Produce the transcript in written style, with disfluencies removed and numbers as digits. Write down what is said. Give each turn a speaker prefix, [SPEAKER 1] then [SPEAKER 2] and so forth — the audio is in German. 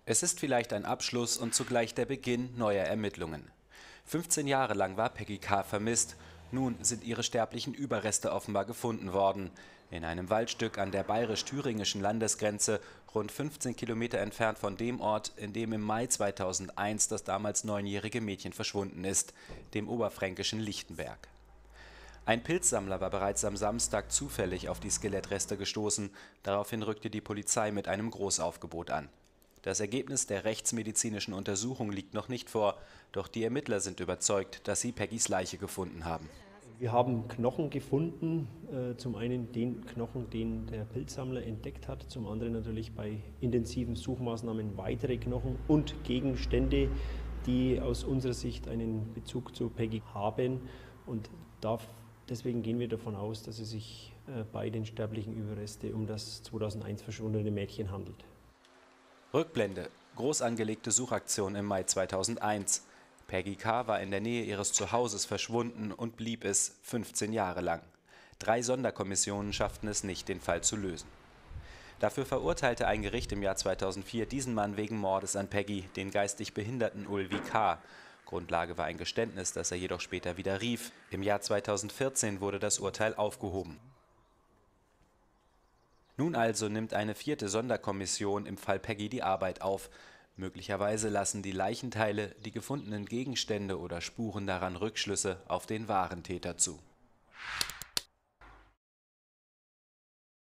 [SPEAKER 1] Es ist vielleicht ein Abschluss und zugleich der Beginn neuer Ermittlungen. 15 Jahre lang war Peggy K. vermisst. Nun sind ihre sterblichen Überreste offenbar gefunden worden. In einem Waldstück an der bayerisch-thüringischen Landesgrenze, rund 15 Kilometer entfernt von dem Ort, in dem im Mai 2001 das damals 9-jährige Mädchen verschwunden ist, dem oberfränkischen Lichtenberg. Ein Pilzsammler war bereits am Samstag zufällig auf die Skelettreste gestoßen. Daraufhin rückte die Polizei mit einem Großaufgebot an. Das Ergebnis der rechtsmedizinischen Untersuchung liegt noch nicht vor, doch die Ermittler sind überzeugt, dass sie Peggys Leiche gefunden haben.
[SPEAKER 2] Wir haben Knochen gefunden, zum einen den Knochen, den der Pilzsammler entdeckt hat, zum anderen natürlich bei intensiven Suchmaßnahmen weitere Knochen und Gegenstände, die aus unserer Sicht einen Bezug zu Peggy haben. Und deswegen gehen wir davon aus, dass es sich bei den sterblichen Überresten um das 2001 verschwundene Mädchen handelt.
[SPEAKER 1] Rückblende: Groß angelegte Suchaktion im Mai 2001. Peggy K. war in der Nähe ihres Zuhauses verschwunden und blieb es 15 Jahre lang. 3 Sonderkommissionen schafften es nicht, den Fall zu lösen. Dafür verurteilte ein Gericht im Jahr 2004 diesen Mann wegen Mordes an Peggy, den geistig behinderten Ulvi K. Grundlage war ein Geständnis, das er jedoch später widerrief. Im Jahr 2014 wurde das Urteil aufgehoben. Nun also nimmt eine 4. Sonderkommission im Fall Peggy die Arbeit auf. Möglicherweise lassen die Leichenteile, die gefundenen Gegenstände oder Spuren daran Rückschlüsse auf den wahren Täter zu.